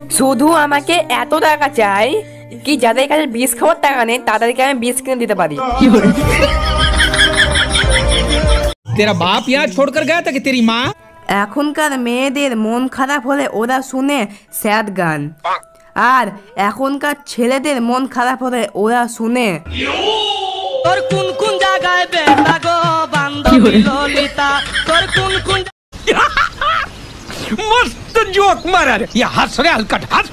শুধু আমাকে এত টাকা চাই কি যাদের কাছে বিষ খাওয়ার টাকা নেই তাদেরকে আমি বিষ কিনে দিতে পারি। तेरा बाप यहाँ छोड़कर गया था कि तेरी माँ? এখনকার মেয়েদের মন খারাপ হলে ওরা শুনে স্যাড গান, আর এখনকার ছেলেদের মন খারাপ হলে ওরা শুনে তোর কোন কোন জায়গায় বেটা গো বান্ধবী ললিতা, তোর কোন কোন मस्त जोक मारा रे, ये हंस रे हलकट हंस।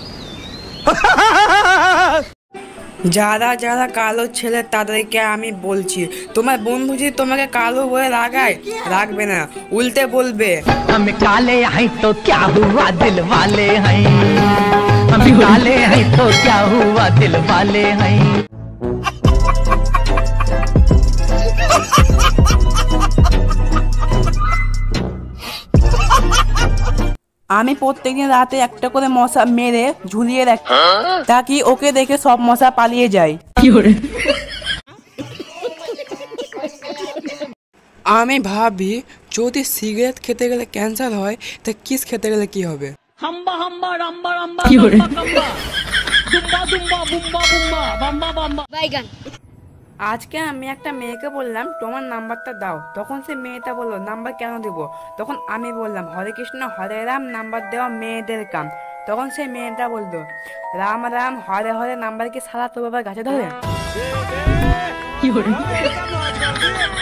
যারা যারা কালো ছেলে তাদেরকে আমি বলছি, তোমার বন্ধু যদি তোমাকে কালো বলে রাগায়, রাখবে না, উল্টে বলবে हम काले हैं तो क्या हुआ दिल वाले हैं, हम काले हैं तो क्या हुआ दिल वाले हैं। আমি প্রত্যেকদিন রাতে একটা করে মশা মেরে ঝুলিয়ে রাখি, তাকি ওকে দেখে সব মশা পালিয়ে যায়। আমি ভাবি যদি সিগারেট খেতে গেলে ক্যান্সার হয় তা কিস খেতে গেলে কি হবে? হাম্বা হাম্বা রাম্বা রাম্বা কাম্বা কাম্বা দুম্বা দুম্বা বুম্বা বুম্বা বাম্বা বাম্বা বাইগান। আজকে আমি একটা মেয়েকে বললাম তোমার নাম্বারটা দাও, তখন সে মেয়েটা বললো নাম্বার কেন দেব? তখন আমি বললাম হরে কৃষ্ণ হরে রাম, নাম্বার দেওয়া মেয়েদের কাম। তখন সে মেয়েটা বললো রাম রাম হরে হরে, নাম্বার কি সারা তো বাবা গাছে ধরে?